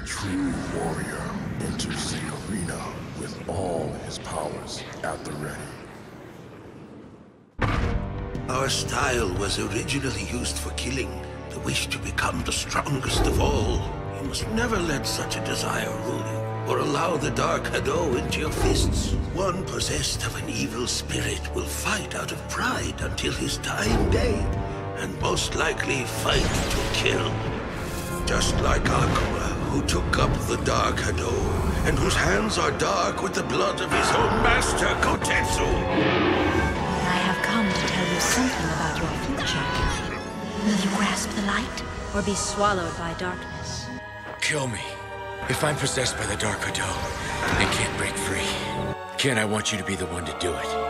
true warrior enters the arena with all his powers at the ready. Our style was originally used for killing. The wish to become the strongest of all. You must never let such a desire rule you, or allow the Dark Hado into your fists. One possessed of an evil spirit will fight out of pride until his dying day, and most likely fight to kill. Just like Akuma, who took up the Dark Hado, and whose hands are dark with the blood of his own master, Kotetsu. I have come to tell you something about your future. Will you grasp the light, or be swallowed by darkness? Kill me. If I'm possessed by the Dark Hado and can't break free, Ken, I want you to be the one to do it.